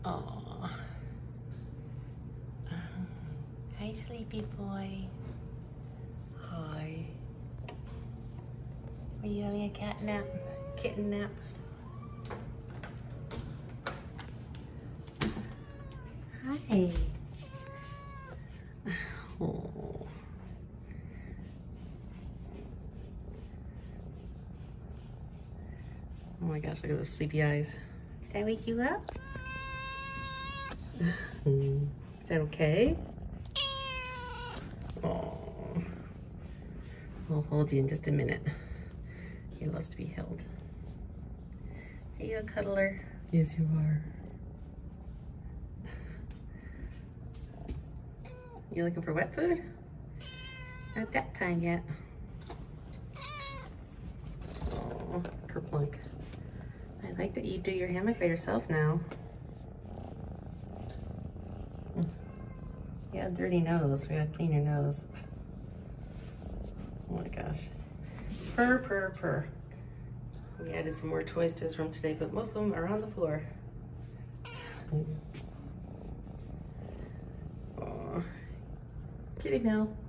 Oh. Hi, sleepy boy. Hi. Are you having a cat nap? Kitten nap? Hi. Oh. Oh my gosh, look at those sleepy eyes. Did I wake you up? Is that okay? Oh. I'll hold you in just a minute. He loves to be held. Are you a cuddler? Yes, you are. You looking for wet food? It's not that time yet. Oh, kerplunk. I like that you do your hammock by yourself now. You have a dirty nose. We gotta clean your nose. Oh my gosh. Purr, purr, purr. We added some more toys to his room today, but most of them are on the floor. Oh. Kitty Mel.